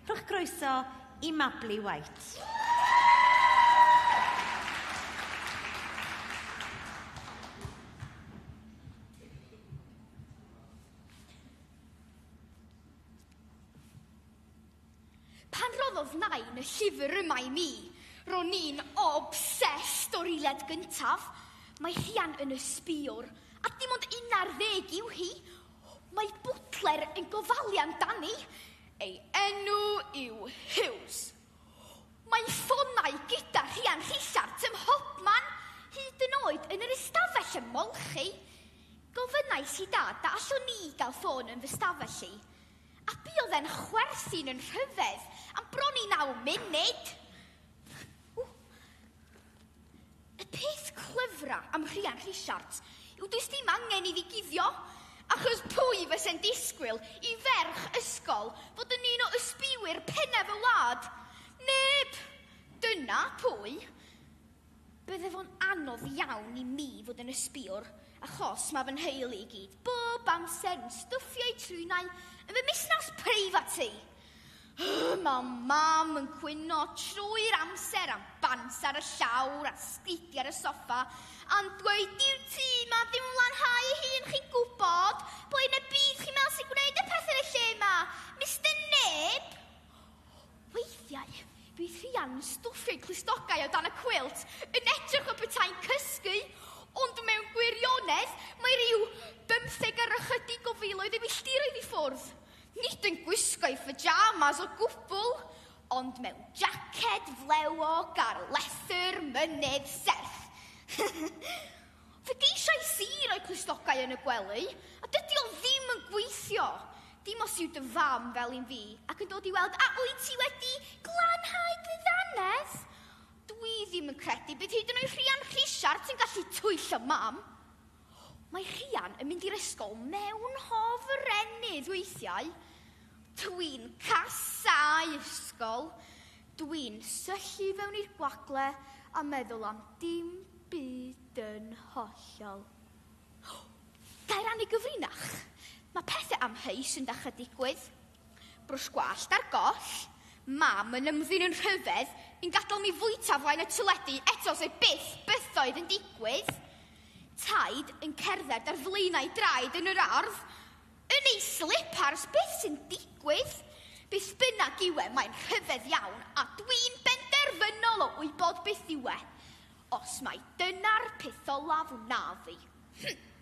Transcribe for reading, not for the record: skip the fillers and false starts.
Rhowch groeso I Mabli White. Pan roddodd nain y llyfr yma I mi, ro'n i'n obsessed o'r iled gyntaf. Mae rhian yn y sbiwr, a dim ond 11 yw hi. Mae bwtler yn gofalu amdani. Ei enw yw Hughes. Mae ffonau gyda rhian Richard ym Hopman, hyd yn oed yn yr ystafell ym Molchi. Gofynnais I dad a allwn ni gael ffôn yn fy stafell I. A buodd e'n chwerthin yn rhyfedd am bron I 9 munud. Y peth clyfra am rhian Richards yw does dim angen I ddigiddio, achos pwy fyse'n disgwyl I ferch ysgol fod yn un o ysbiwyr pennaf y wlad? Neb! Dyna pwy. Bydde fo'n anodd iawn I mi fod yn ysbiwr, achos mae fy nheulu I gyd bob amser yn stwffio'u trwynau yn fy busnes preifat I. Mae mam yn cwyno trwy'r amser am bans ar y llawr a sgidi ar y soffa, a'n dweud diw'r tŷ ma ddim lanhau I hun chi'n gwybod, bo yn y bydd chi'n meddwl sy'n gwneud y pethau y lle ma, Mr Neb. Weithiau, bydd rhian yn stwffio'u clustogau o dan y cwilt, yn edrych o betai'n cysgu, ond mewn gwirionedd, mae rhyw 15 ar ychydig o filoedd I filltiroedd I ffwrdd. Nid yn gwisgo'i pyjamas o gwbl, ond mewn jaced flewog ar lethyr mynydd serth. Fe geisiau sir o'i clustogau yn y gwely, a dydy o ddim yn gweithio. Dim os yw dy fam fel un fi, ac yn dod I weld, a wyt ti wedi glanhau gwyddanedd? Dwi ddim yn credu bydd hyd yn oed rhian Richard sy'n gallu twyllo mam. Mae rhian yn mynd i'r ysgol mewn hofrennydd weithiau. Dwi'n casau ysgol. Dwi'n syllu fewn i'r gwagle a meddwl am dim byd yn hollol. Ga'i rannu gyfrinach. Mae pethau amheus yn dechrau digwydd. Brwsh gwallt ar goll. Mam yn ymddyn yn rhyfedd yn gadael mi fwyta flaen y tyledu eto sef bythoedd yn digwydd. Taid yn cerdded ar flaenau draed yn yr ardd. Yn ei slipars beth sy'n digwydd. Beth bynnag yw mae'n rhyfedd iawn a dwi'n benderfynol o wybod beth yw Os mai dyna'r peth olaf wna fi.